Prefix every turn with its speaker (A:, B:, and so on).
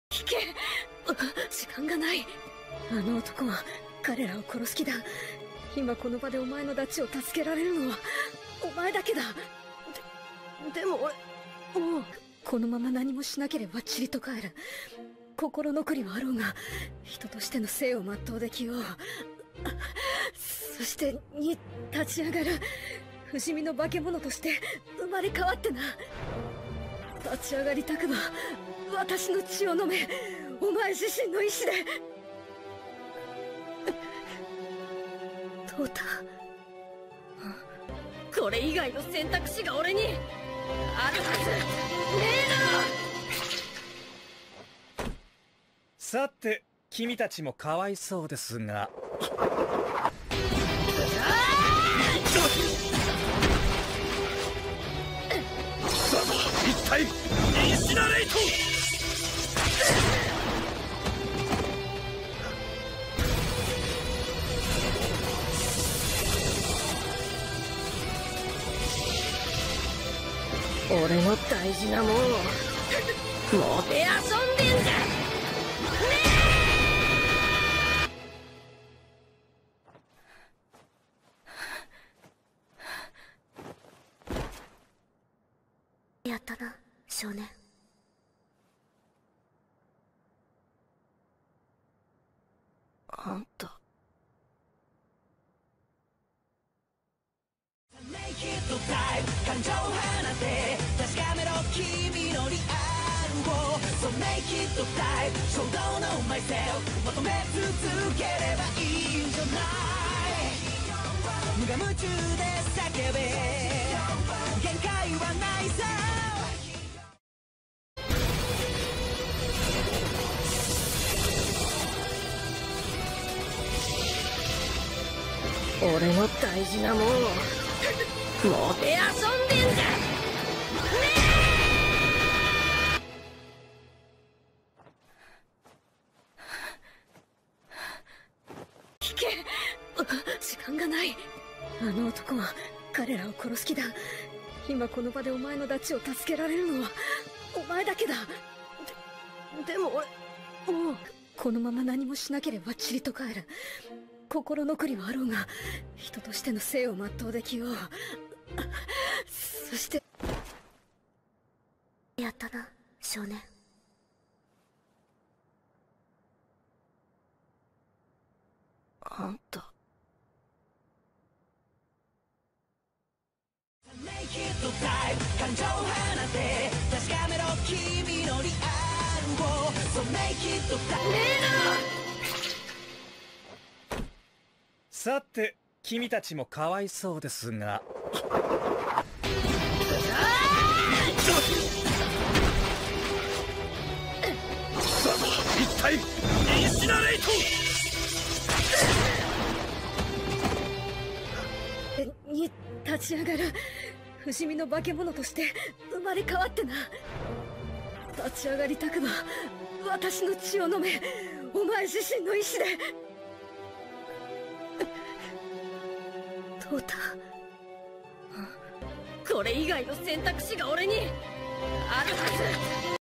A: 聞け。時間がない。あの男は彼らを殺す気だ。今この場でお前のダチを助けられるのはお前だけだ。でも俺もうこのまま何もしなければチリと帰る。心残りはあろうが人としての生を全うできよう。そしてに立ち上がる。不死身の化け物として生まれ変わってな。立ち上がりたくば私の血を飲め。お前自身の意志で。トータ、これ以外の選択肢が俺にあるはずねえだろ。
B: さて君たちもかわいそうですが、一体インシナレイト。
A: 俺の大事なもんをもてあそんでんじゃねえ。やったな少年。あんた
C: 感情を放て確かめろ君のリアルを So make it time 衝動のマイセル求め続ければいいんじゃない。無我夢中で叫べ限界はないさ。
A: 俺の大事なもんをもてあそんでんじゃねえ。聞け。時間がない。あの男は彼らを殺す気だ。今この場でお前のダチを助けられるのはお前だけだ。でも俺もうこのまま何もしなければチリと帰る。心残りはあろうが人としての生を全うできよう。そしてやったな少年。あんた
C: 感情を放て確かめろ君のリアルを So make it time
A: ねえな。
B: さて君たちもかわいそうですが、一体インシナレイト。
A: に立ち上がる。不死身の化け物として生まれ変わってな。立ち上がりたくば私の血を飲め。お前自身の意志で。トータ、これ以外の選択肢が俺にあるはず